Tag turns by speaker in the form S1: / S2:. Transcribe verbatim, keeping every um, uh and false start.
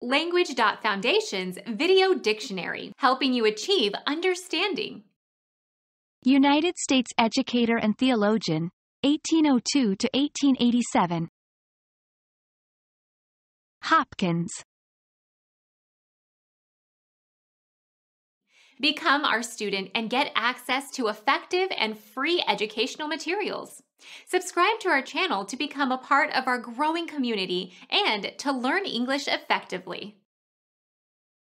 S1: Language.Foundation's Video Dictionary, helping you achieve understanding.
S2: United States educator and theologian, eighteen oh two to eighteen eighty-seven. Hopkins.
S1: Become our student and get access to effective and free educational materials. Subscribe to our channel to become a part of our growing community and to learn English effectively.